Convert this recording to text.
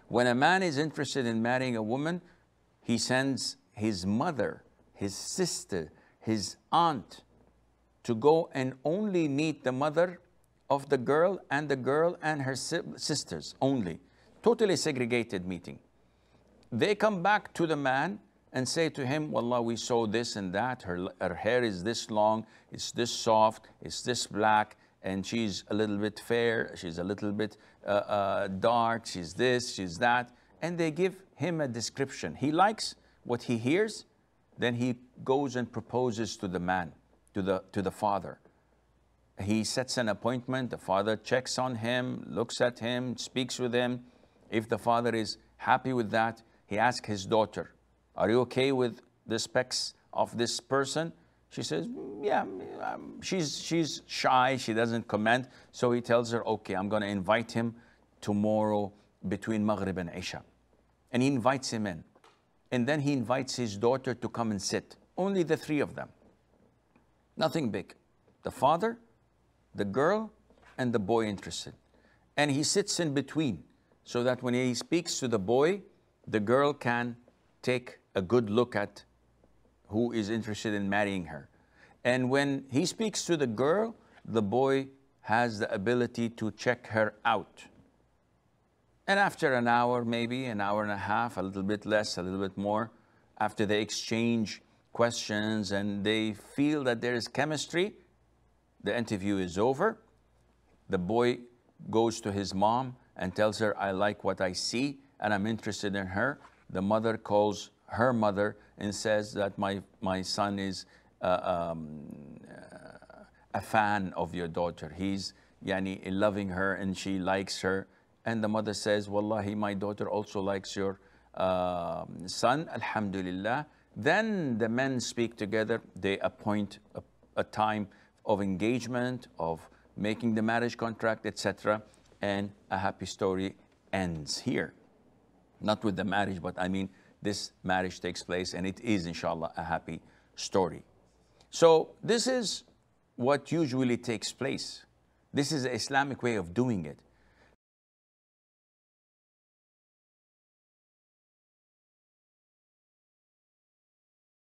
When a man is interested in marrying a woman, he sends his mother, his sister, his aunt to go and only meet the mother of the girl and her sisters only. Totally segregated meeting. They come back to the man and say to him, Wallah, we saw this and that. Her hair is this long, it's this soft, it's this black, and she's a little bit fair, she's a little bit dark, she's this, she's that. And they give him a description. He likes what he hears, then he goes and proposes to the man, to the father. He sets an appointment, the father checks on him, looks at him, speaks with him. If the father is happy with that, he asks his daughter, are you okay with the specs of this person? She says, yeah, she's shy, she doesn't comment. So he tells her, okay, I'm going to invite him tomorrow between Maghrib and Isha. And he invites him in. And then he invites his daughter to come and sit. Only the three of them. Nothing big. The father, the girl, and the boy interested. And he sits in between so that when he speaks to the boy, the girl can take a good look at who is interested in marrying her. And when he speaks to the girl, the boy has the ability to check her out. And after an hour, maybe an hour and a half, a little bit less, a little bit more, after they exchange questions and they feel that there is chemistry, the interview is over. The boy goes to his mom and tells her, I like what I see and I'm interested in her. The mother calls her mother and says that my son is a fan of your daughter. He's loving her and she likes her. And the mother says, Wallahi, my daughter also likes your son, alhamdulillah. Then the men speak together. They appoint a time of engagement, of making the marriage contract, etc. And a happy story ends here. Not with the marriage, but I mean, this marriage takes place and it is, inshallah, a happy story. So this is what usually takes place. This is the Islamic way of doing it.